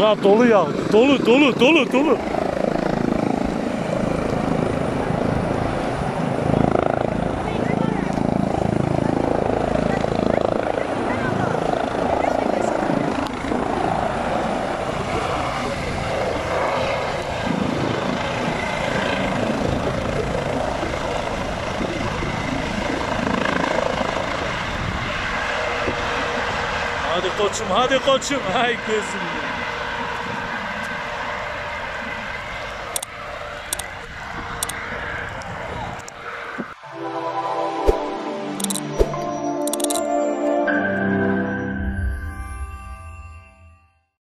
Valla dolu ya. Dolu dolu dolu dolu. Hadi koçum, hadi koçum. Hay gözüm.